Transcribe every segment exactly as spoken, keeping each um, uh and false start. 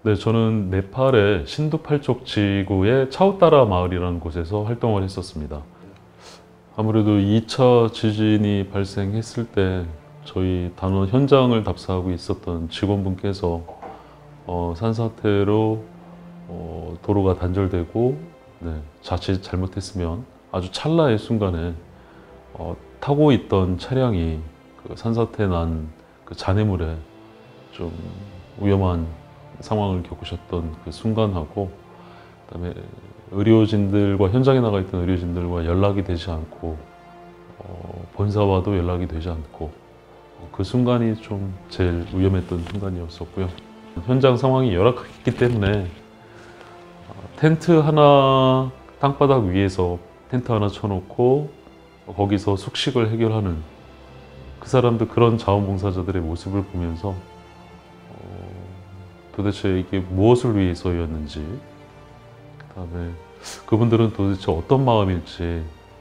네, 저는 네팔의 신두팔족 지구의 차우따라 마을이라는 곳에서 활동을 했었습니다. 아무래도 이 차 지진이 발생했을 때 저희 단원 현장을 답사하고 있었던 직원분께서 어, 산사태로 어, 도로가 단절되고 네, 자칫 잘못했으면 아주 찰나의 순간에 어, 타고 있던 차량이 그 산사태 난 그 잔해물에 좀 위험한 상황을 겪으셨던 그 순간하고, 그다음에 의료진들과 현장에 나가 있던 의료진들과 연락이 되지 않고 어, 본사와도 연락이 되지 않고 어, 그 순간이 좀 제일 위험했던 순간이었었고요. 현장 상황이 열악했기 때문에 어, 텐트 하나 땅바닥 위에서 텐트 하나 쳐놓고 거기서 숙식을 해결하는 그 사람들, 그런 자원봉사자들의 모습을 보면서 어, 도대체 이게 무엇을 위해서였는지, 그 다음에 그분들은 도대체 어떤 마음일지,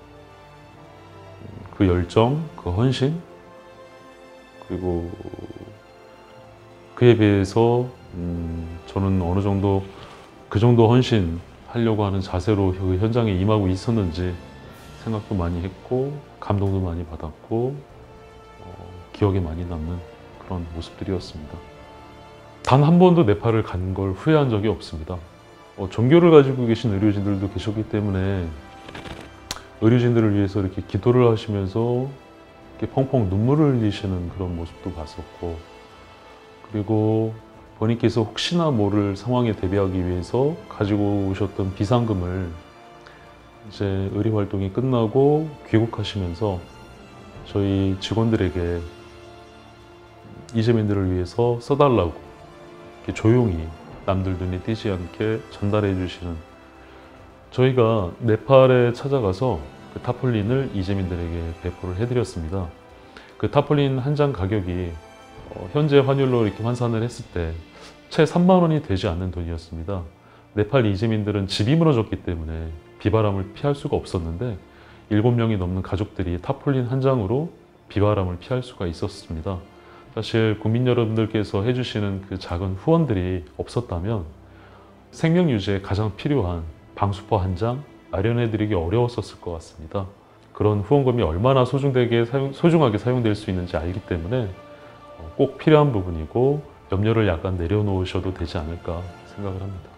그 열정, 그 헌신, 그리고 그에 비해서 음, 저는 어느 정도 그 정도 헌신 하려고 하는 자세로 그 현장에 임하고 있었는지 생각도 많이 했고 감동도 많이 받았고 어, 기억에 많이 남는 그런 모습들이었습니다. 단 한 번도 네팔을 간 걸 후회한 적이 없습니다. 어, 종교를 가지고 계신 의료진들도 계셨기 때문에 의료진들을 위해서 이렇게 기도를 하시면서 이렇게 펑펑 눈물을 흘리시는 그런 모습도 봤었고, 그리고 본인께서 혹시나 모를 상황에 대비하기 위해서 가지고 오셨던 비상금을 이제 의료 활동이 끝나고 귀국하시면서 저희 직원들에게 이재민들을 위해서 써달라고 이렇게 조용히 남들 눈에 띄지 않게 전달해 주시는, 저희가 네팔에 찾아가서 그 타폴린을 이재민들에게 배포를 해드렸습니다. 그 타폴린 한 장 가격이 어, 현재 환율로 이렇게 환산을 했을 때 채 삼만 원이 되지 않는 돈이었습니다. 네팔 이재민들은 집이 무너졌기 때문에 비바람을 피할 수가 없었는데 일곱 명이 넘는 가족들이 타폴린 한 장으로 비바람을 피할 수가 있었습니다. 사실 국민 여러분들께서 해주시는 그 작은 후원들이 없었다면 생명 유지에 가장 필요한 방수포 한 장 마련해드리기 어려웠었을 것 같습니다. 그런 후원금이 얼마나 소중되게 사용, 소중하게 사용될 수 있는지 알기 때문에 꼭 필요한 부분이고 염려를 약간 내려놓으셔도 되지 않을까 생각을 합니다.